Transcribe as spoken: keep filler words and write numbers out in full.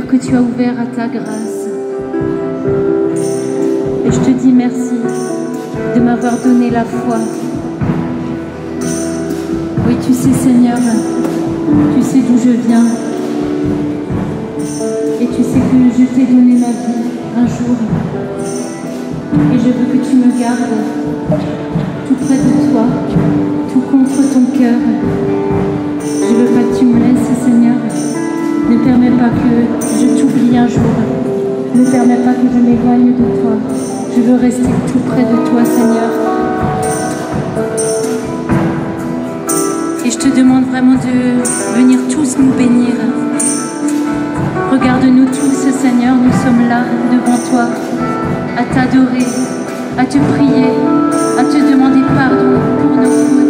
que tu as ouvert à ta grâce. Et je te dis merci de m'avoir donné la foi. Oui, tu sais, Seigneur, tu sais d'où je viens. Et tu sais que je t'ai donné ma vie un jour. Et je veux que tu me gardes tout près de toi, tout contre ton cœur. Je veux pas que tu me laisses, Seigneur. Ne permets pas que je t'oublie un jour. Ne permets pas que je m'éloigne de toi. Je veux rester tout près de toi, Seigneur. Et je te demande vraiment de venir tous nous bénir. Regarde-nous tous, Seigneur, nous sommes là devant toi, à t'adorer, à te prier, à te demander pardon pour nos fautes.